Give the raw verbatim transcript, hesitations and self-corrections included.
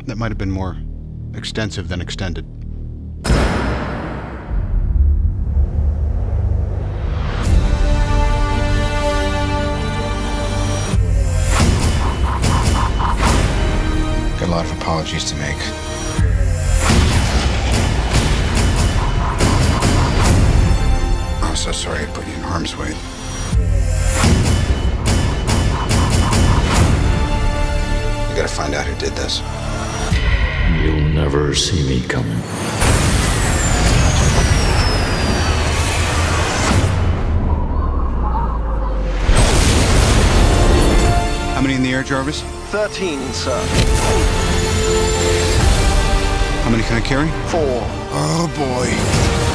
That might have been more extensive than extended. Got a lot of apologies to make. I'm so sorry I put you in harm's way. You gotta find out who did this. You'll never see me coming. How many in the air, Jarvis? Thirteen, sir. How many can I carry? Four. Oh boy.